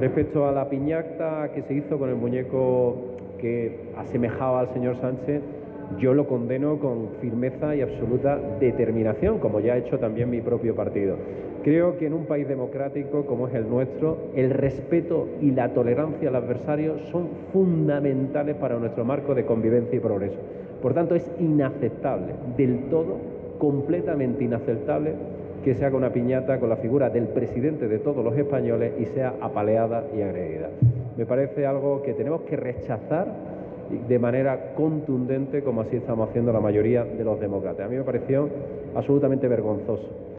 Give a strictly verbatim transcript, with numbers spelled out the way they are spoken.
Respecto a la piñata que se hizo con el muñeco que asemejaba al señor Sánchez, yo lo condeno con firmeza y absoluta determinación, como ya ha hecho también mi propio partido. Creo que en un país democrático como es el nuestro, el respeto y la tolerancia al adversario son fundamentales para nuestro marco de convivencia y progreso. Por tanto, es inaceptable, del todo, completamente inaceptable, que se haga una piñata con la figura del presidente de todos los españoles y sea apaleada y agredida. Me parece algo que tenemos que rechazar de manera contundente, como así estamos haciendo la mayoría de los demócratas. A mí me pareció absolutamente vergonzoso.